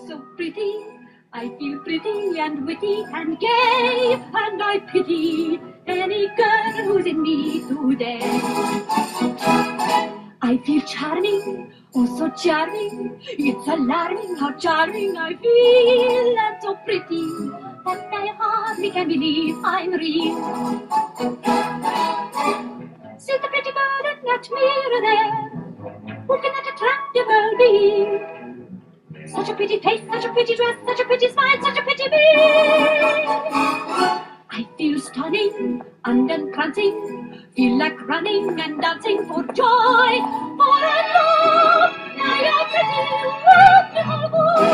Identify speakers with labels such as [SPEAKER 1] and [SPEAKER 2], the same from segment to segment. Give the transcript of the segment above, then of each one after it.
[SPEAKER 1] so pretty. I feel pretty and witty and gay, and I pity any girl who's in me today. I feel charming, oh so charming. It's alarming how charming I feel, and so pretty that I hardly can believe I'm real. See the pretty girl in that mirror there. Who can that attractive girl be? Such a pretty face, such a pretty dress, such a pretty smile, such a pretty me. I feel stunning and entrancing, feel like running and dancing for joy, for I love my pretty, wonderful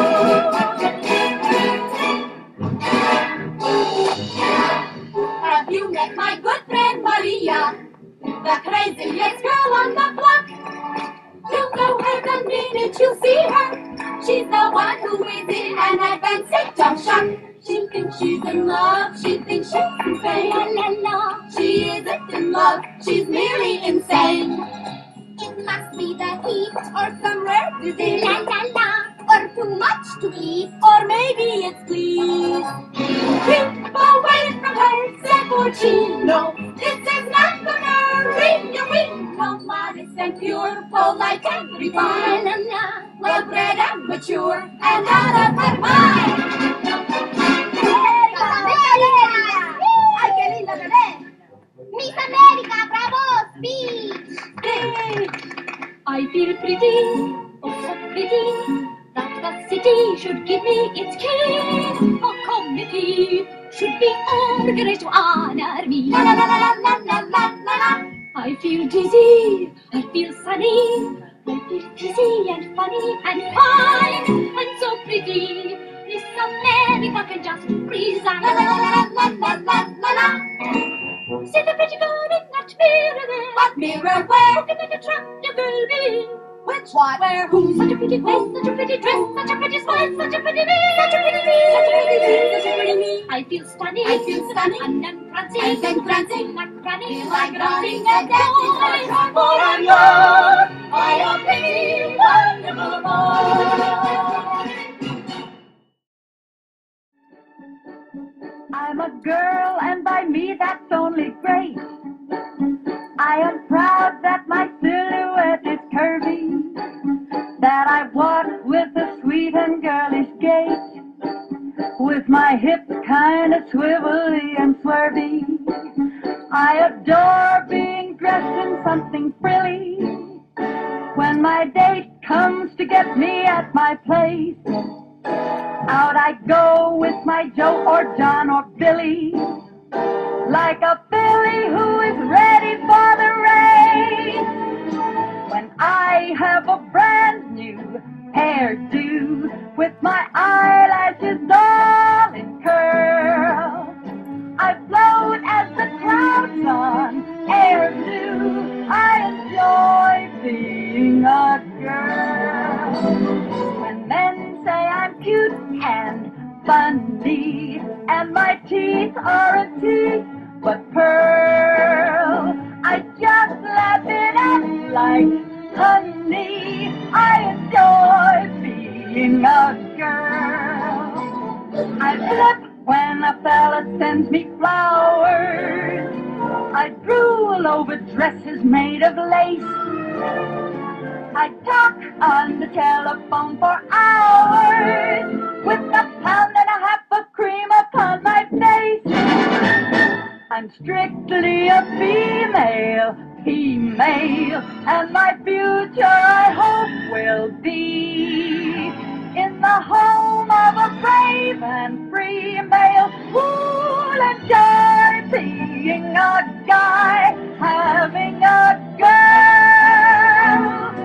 [SPEAKER 1] boy. Have you met my good friend Maria, the craziest girl on the block? You'll know her the minute you see her. She's the one who is in an advanced state of shock. She thinks she's in love, she thinks she's insane. La la la. She isn't in love, she's merely insane. It must be the heat or some rare disease. La la la. Or too much to eat, or maybe it's fleas. Keep away from her, said Porcino. This is not the Maria we know. Modest and pure, polite and refined. Well-bred and mature, and out of her mind. ¡Ay, qué linda te ves! ¡Miss America, bravo! Speech! I feel pretty, oh so pretty, that the city should give me its key. A committee should be organized to honor me. La la la la la la la la la. I feel dizzy, I feel sunny, I feel dizzy and funny and fine, and so pretty. Miss America can just resign. La la la la la la la la la. See the pretty girl in that mirror there. What mirror? Where? Who can that attractive girl be? Which? What? Where? Who? Such a pretty face, such a pretty dress, such a pretty smile, such a pretty me, such a pretty me, such a pretty me, such a pretty me. I feel stunning, and entrancing, like running, like running and dancing for I love my pretty wonderful boy. I'm a girl, and by me that's only great. I am proud that my silhouette is curvy, that I walk with a sweet and girlish gait, with my hips kind of swivelly and swervy. I adore being dressed in something frilly when my date comes to get me at my place. Out I go with my Joe or John or Billy, like a filly who is ready for the race. When I have a brand new hairdo, with my eyelashes all in curl, I float as the clouds on air blue. I enjoy being a girl. When men say I'm cute and funny, and my teeth aren't teeth but pearl, I just laugh it up like honey. I enjoy being a girl. I flip when a fella sends me flowers. I drool over dresses made of lace. I talk on the telephone for hours with a pound and a half of cream upon my face. I'm strictly a female, and my future I hope will be in the home of a brave and free male who'll enjoy being a guy, having a girl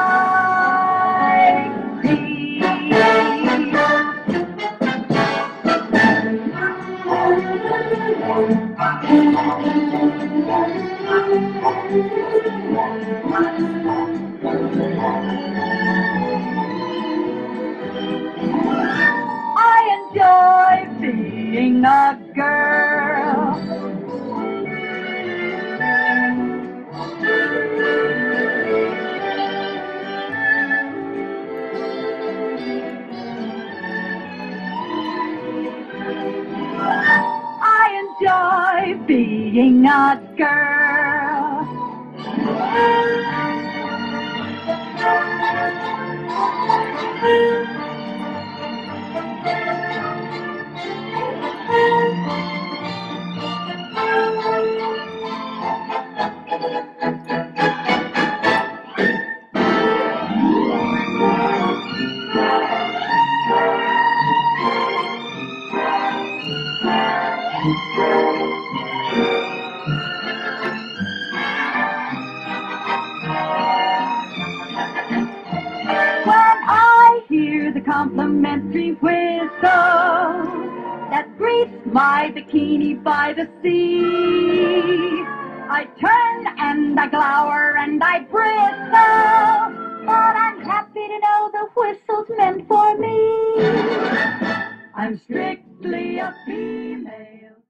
[SPEAKER 1] like me. being a girl. When I hear the complimentary whistle that greets my bikini by the sea, I turn and I glower and I bristle, but I'm happy to know the whistle's meant for me. I'm strict